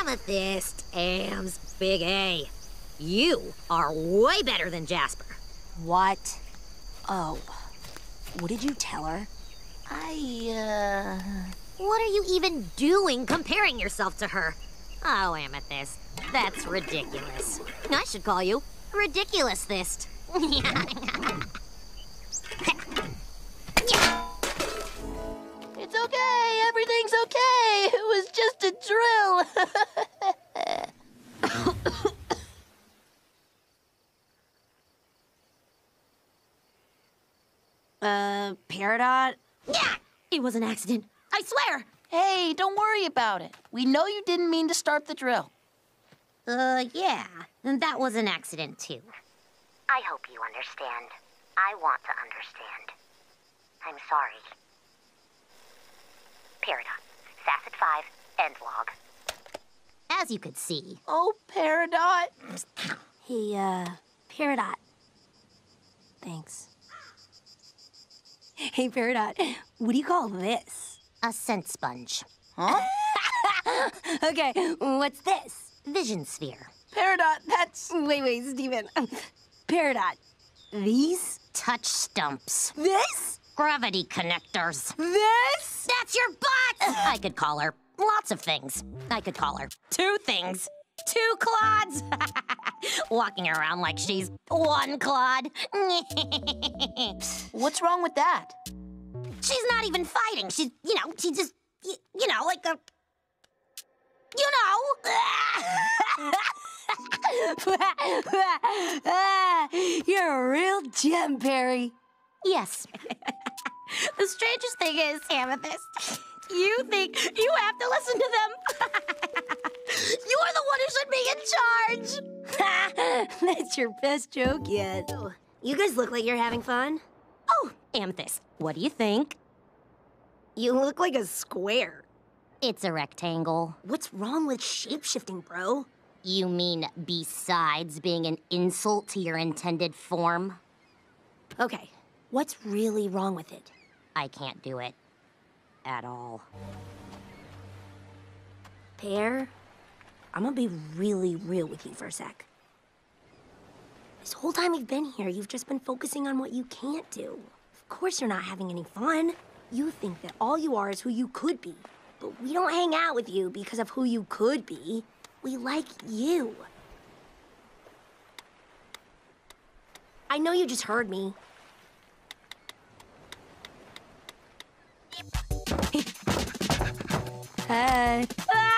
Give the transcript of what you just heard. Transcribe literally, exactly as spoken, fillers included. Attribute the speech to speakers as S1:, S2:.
S1: Amethyst, Am's big A. You are way better than Jasper.
S2: What? Oh. What did you tell her?
S1: I, uh... What are you even doing comparing yourself to her? Oh, Amethyst, that's ridiculous. I should call you Ridiculous-thist.
S3: It's okay, everything's okay. It was just a drill.
S2: uh, Peridot?
S1: Yeah, it was an accident. I swear.
S3: Hey, don't worry about it. We know you didn't mean to start the drill.
S1: Uh, yeah, and that was an accident, too.
S4: I hope you understand. I want to understand. I'm sorry. Peridot, Facet five, end log.
S1: As you could see.
S3: Oh, Peridot.
S2: Hey, uh, Peridot. Thanks. Hey, Peridot, what do you call this?
S1: A scent sponge.
S3: Huh?
S2: Okay, what's this?
S1: Vision sphere.
S3: Peridot, that's...
S2: Wait, wait, Steven. Peridot, these?
S1: Touch stumps.
S2: This?
S1: Gravity connectors.
S2: This?
S1: That's your butt! I could call her lots of things. I could call her two things. Two clods! Walking around like she's one clod.
S3: What's wrong with that?
S1: She's not even fighting. She's, you know, she just, you, you know, like a... You
S2: know! You're a real gem, Perry.
S1: Yes. The strangest thing is, Amethyst, you think you have to listen to them. You're the one who should be in charge.
S2: That's your best joke yet. You guys look like you're having fun.
S1: Oh, Amethyst, what do you think?
S2: You look like a square.
S1: It's a rectangle.
S2: What's wrong with shape-shifting, bro?
S1: You mean besides being an insult to your intended form?
S2: Okay, what's really wrong with it?
S1: I can't do it. At all.
S2: Pear, I'm gonna be really real with you for a sec. This whole time you've been here, you've just been focusing on what you can't do. Of course you're not having any fun. You think that all you are is who you could be. But we don't hang out with you because of who you could be. We like you. I know you just heard me. Hey. Ah!